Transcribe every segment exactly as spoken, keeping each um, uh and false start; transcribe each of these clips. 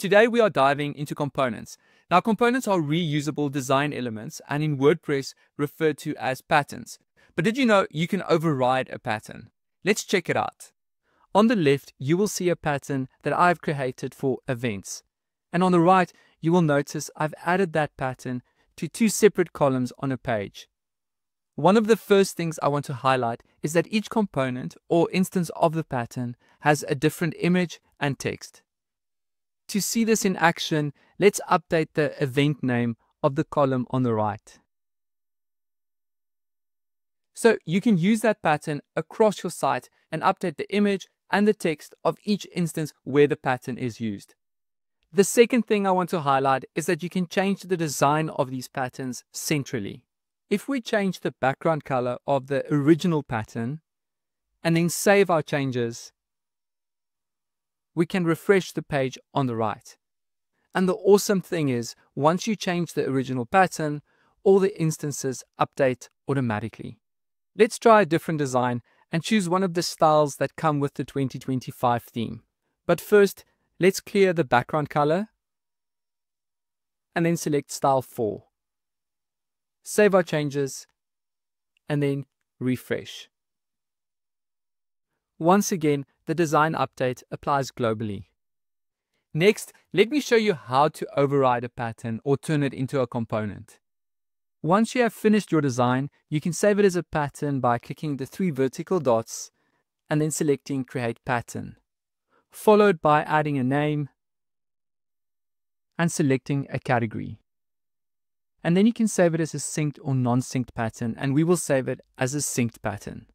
Today we are diving into components. Now components are reusable design elements and in WordPress referred to as patterns. But did you know you can override a pattern? Let's check it out. On the left, you will see a pattern that I've created for events. And on the right, you will notice I've added that pattern to two separate columns on a page. One of the first things I want to highlight is that each component or instance of the pattern has a different image and text. To see this in action, let's update the event name of the column on the right. So you can use that pattern across your site and update the image and the text of each instance where the pattern is used. The second thing I want to highlight is that you can change the design of these patterns centrally. If we change the background color of the original pattern and then save our changes, we can refresh the page on the right. And the awesome thing is, once you change the original pattern, all the instances update automatically. Let's try a different design and choose one of the styles that come with the twenty twenty-five theme. But first, let's clear the background color and then select style four. Save our changes and then refresh. Once again, the design update applies globally. Next, let me show you how to override a pattern or turn it into a component. Once you have finished your design, you can save it as a pattern by clicking the three vertical dots and then selecting Create Pattern, followed by adding a name and selecting a category. And then you can save it as a synced or non-synced pattern, and we will save it as a synced pattern.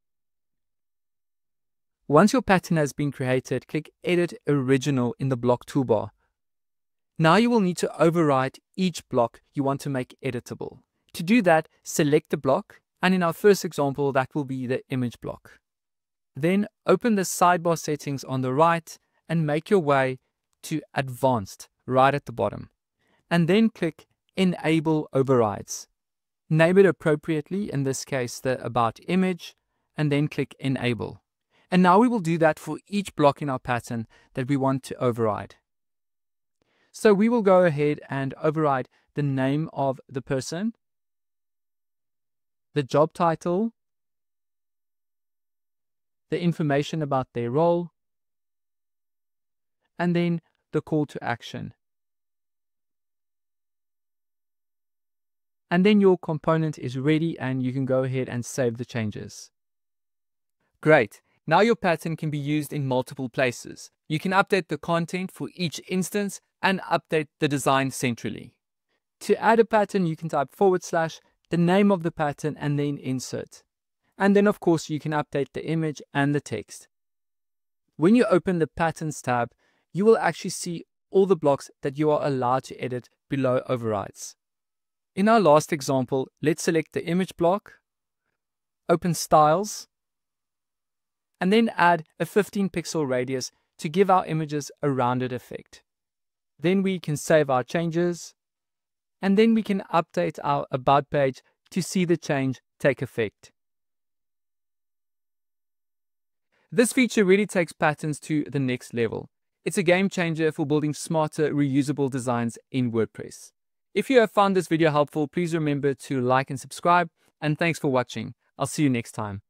Once your pattern has been created, click Edit Original in the block toolbar. Now you will need to override each block you want to make editable. To do that, select the block, and in our first example, that will be the image block. Then open the sidebar settings on the right and make your way to Advanced right at the bottom. And then click Enable Overrides. Name it appropriately, in this case the About image, and then click Enable. And now we will do that for each block in our pattern that we want to override. So we will go ahead and override the name of the person, the job title, the information about their role, and then the call to action. And then your component is ready and you can go ahead and save the changes. Great. Now your pattern can be used in multiple places. You can update the content for each instance and update the design centrally. To add a pattern, you can type forward slash the name of the pattern and then insert. And then of course you can update the image and the text. When you open the Patterns tab, you will actually see all the blocks that you are allowed to edit below overrides. In our last example, let's select the image block, open Styles, and then add a fifteen pixel radius to give our images a rounded effect. Then we can save our changes, and then we can update our About page to see the change take effect. This feature really takes patterns to the next level. It's a game changer for building smarter, reusable designs in WordPress. If you have found this video helpful, please remember to like and subscribe, and thanks for watching. I'll see you next time.